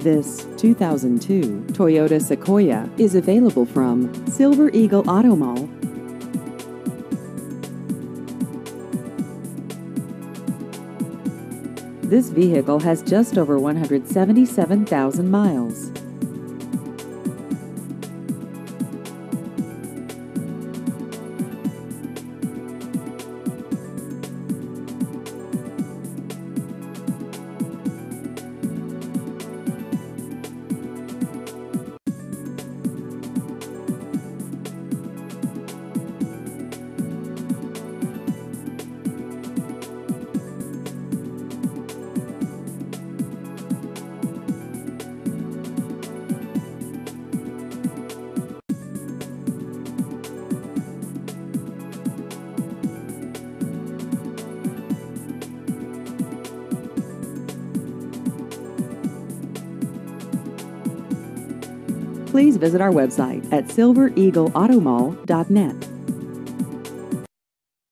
This 2002 Toyota Sequoia is available from Silver Eagle Auto Mall. This vehicle has just over 177,000 miles. Please visit our website at silvereagleautomall.net.